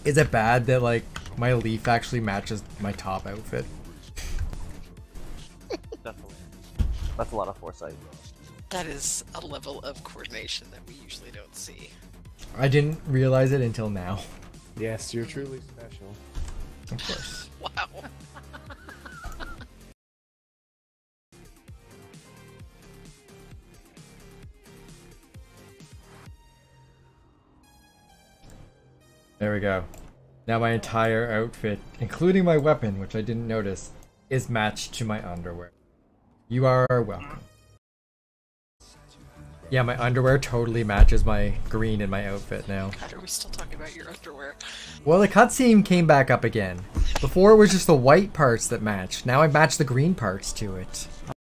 Is it bad that like my leaf actually matches my top outfit? Definitely. That's a lot of foresight. That is a level of coordination that we usually don't see. I didn't realize it until now. Yes, you're truly special. Of course. Wow. There we go. Now my entire outfit, including my weapon, which I didn't notice, is matched to my underwear. You are welcome. Yeah, my underwear totally matches my green in my outfit now. God, are we still talking about your underwear? Well, the cutscene came back up again. Before it was just the white parts that matched. Now I match the green parts to it.